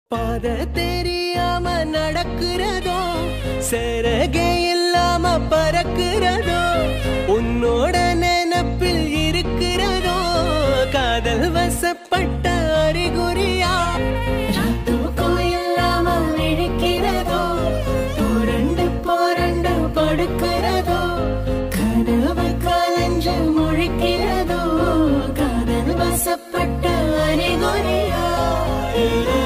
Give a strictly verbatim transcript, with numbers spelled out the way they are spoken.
பாத தெரியாம நடக்கிறதோ சரகே இல்லாம பறக்கிறதோ உன்னோட நினைப்பில் இருக்கிறதோ காதல் வசப்பட்ட அறிகுறியா தூக்கம் இல்லாம விழிக்கிறதோ புரண்டு புரண்டு படுக்கிறதோ கனவு கலஞ்சு முழிக்கிறதோ காதல் வசப்பட்ட அறிகுறியா